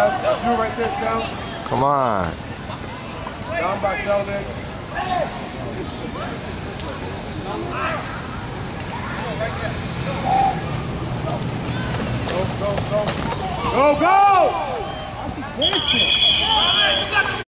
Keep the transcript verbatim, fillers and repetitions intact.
Steph. That's you right there, Steph. Come on. Down by Sheldon. Go, go, go. Go, go!